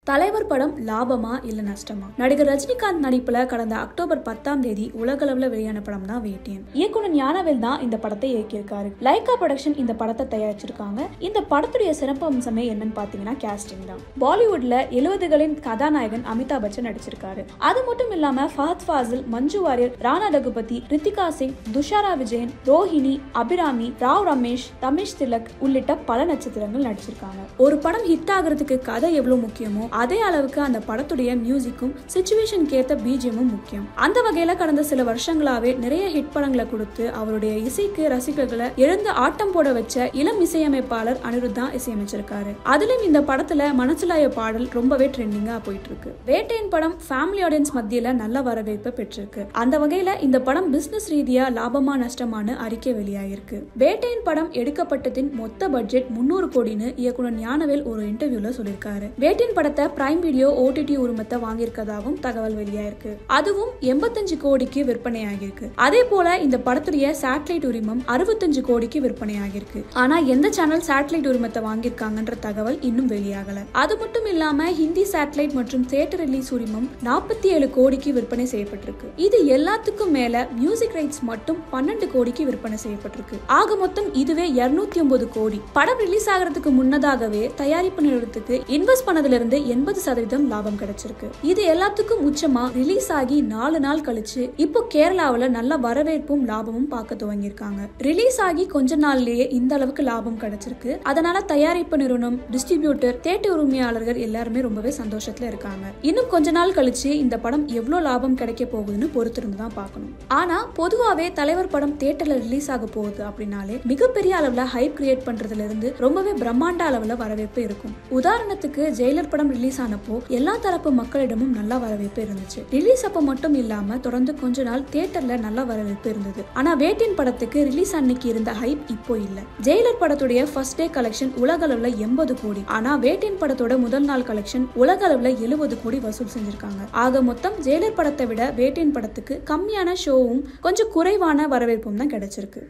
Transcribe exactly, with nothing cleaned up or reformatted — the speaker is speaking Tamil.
தலைவர் படம் லாபமா இல்ல நஷ்டமா? நடிகர் ரஜினிகாந்த் நடிப்புல கடந்த அக்டோபர் பத்தாம் தேதி உலகளவுல வெளியான படம் தான் வேட்டையன். இயக்குனர் ஞானவேல் தான் இந்த படத்தை இயக்கியிருக்காரு. லைகா ப்ரொடக்ஷன் இந்த படத்தை தயாரிச்சிருக்காங்க. இந்த படத்துடைய சிறப்பு அம்சமே என்னன்னு பாத்தீங்கன்னா கேஸ்டிங் தான். பாலிவுட்ல எழுபதுகளின் கதாநாயகன் அமிதாப் பச்சன் நடிச்சிருக்காரு. அது மட்டும் இல்லாம ஃபஹத் ஃபாசில், மஞ்சு வாரியர், ராணா ரகுபதி, ரித்திகா சிங், துஷாரா விஜயன், ரோஹிணி, அபிராமி, ராவ் ரமேஷ், தமேஷ் திலக் உள்ளிட்ட பல நட்சத்திரங்கள் நடிச்சிருக்காங்க. ஒரு படம் ஹிட் ஆகிறதுக்கு கதை எவ்வளவு முக்கியமோ அதே அளவுக்கு அந்த படத்துடைய மியூசிக்கும் சிச்சுவேஷனுக்கு ஏத்த பிஜிஎம்மும் முக்கியம். அந்த வகையில கடந்த சில வருஷங்களாவே நிறைய ஹிட் படங்களை கொடுத்து அவருடைய இசைக்கு ரசிகர்களை எழுந்து ஆட்டம் போட வச்ச இளம் இசையமைப்பாளர் அனிருத் தான் இசையமைச்சிருக்காரு. அதிலும் இந்த படத்துல மனசுலாய பாடல் ரொம்பவே ட்ரெண்டிங்கா போயிட்டு இருக்கு. வேட்டையன் படம் ஃபேமிலி ஆடியன்ஸ் மத்தியில நல்ல வரவேற்பை பெற்றிருக்கு. அந்த வகையில இந்த படம் பிசினஸ் ரீதியா லாபமா நஷ்டமான அறிக்கை வெளியாயிருக்கு. வேட்டையன் படம் எடுக்கப்பட்டதின் மொத்த பட்ஜெட் முன்னூறு கோடின்னு இயக்குனர் ஞானவேல் ஒரு இன்டர்வியூல சொல்லியிருக்காரு. வேட்டையன் படத்தை பிரைம் வீடியோ ஓடிடி உரிமத்தை வாங்கியிருக்கதாகவும் தகவல் வெளியாயிருக்கு. அதுவும் எண்பத்தஞ்சு கோடிக்கு விற்பனை ஆகியிருக்கு. அதே போல இந்த படத்துடைய சேட்டலைட் உரிமம் அறுபத்தஞ்சு கோடிக்கு விற்பனை ஆகியிருக்கு. ஆனா எந்த சேனல் சேட்டலைட் உரிமத்தை வாங்கியிருக்காங்கன்ற தகவல் இன்னும் வெளியாகல. அது மட்டும் இல்லாம ஹிந்தி சேட்டலைட் மற்றும் தியேட்டர் ரிலீஸ் உரிமம் நாற்பத்தி ஏழு கோடிக்கு விற்பனை செய்யப்பட்டிருக்கு. இது எல்லாத்துக்கும் மேல மியூசிக் ரைட்ஸ் மட்டும் பன்னெண்டு கோடிக்கு விற்பனை செய்யப்பட்டிருக்கு. ஆக மொத்தம் இதுவே இருநூத்தி ஒன்பது கோடி. படம் ரிலீஸ் ஆகிறதுக்கு முன்னதாகவே தயாரிப்பு நிறுவனத்துக்கு இன்வெஸ்ட் பண்ணதுல இருந்து எண்பது சதவீதம் லாபம் கிடைச்சிருக்கு. இது எல்லாத்துக்கும் உச்சமா ரிலீஸ் ஆகி நாலு நாள் கழிச்சு இப்போ கேரளாவில் நல்ல வரவேற்பும் லாபமும் பார்க்க துவங்கியிருக்காங்க. ரிலீஸ் ஆகி கொஞ்ச நாள்லயே இந்த அளவுக்கு லாபம் கிடைச்சிருக்கு. அதனால தயாரிப்பு நிறுவனம், டிஸ்ட்ரிபியூட்டர், தியேட்டர் உரிமையாளர்கள் எல்லாருமே ரொம்பவே சந்தோஷத்துல இருக்காங்க. இன்னும் கொஞ்ச நாள் கழிச்சு இந்த படம் எவ்வளவு லாபம் கிடைக்க போகுதுன்னு பொறுத்திருந்து தான் பார்க்கணும். ஆனா பொதுவாவே தலைவர் படம் தியேட்டர்ல ரிலீஸ் ஆக போகுது அப்படின்னாலே மிகப்பெரிய அளவுல ஹைப் கிரியேட் பண்றதுல இருந்து ரொம்பவே பிரம்மாண்ட அளவுல வரவேற்பு இருக்கும். உதாரணத்துக்கு ஜெயிலர் படம் ரிலீஸ் ஆனப்போ எல்லா தரப்பு மக்களிடமும் நல்ல வரவேற்பு இருந்துச்சு. ரிலீஸ் அப்ப மட்டும் இல்லாம தொடர்ந்து கொஞ்ச நாள் தியேட்டர்ல நல்ல வரவேற்பு இருந்தது. ஆனா வேட்டையன் படத்துக்கு ரிலீஸ் அன்னைக்கு இருந்த ஹைப் இப்போ இல்ல. ஜெயிலர் படத்துடைய ஃபர்ஸ்ட் டே கலெக்ஷன் உலக அளவுல எண்பது கோடி. ஆனா வேட்டையன் படத்தோட முதல் நாள் கலெக்ஷன் உலக அளவுல எழுபது கோடி வசூல் செஞ்சிருக்காங்க. ஆக மொத்தம் ஜெயிலர் படத்தை விட வேட்டையன் படத்துக்கு கம்மியான ஷோவும் கொஞ்சம் குறைவான வரவேற்பும் தான் கிடைச்சிருக்கு.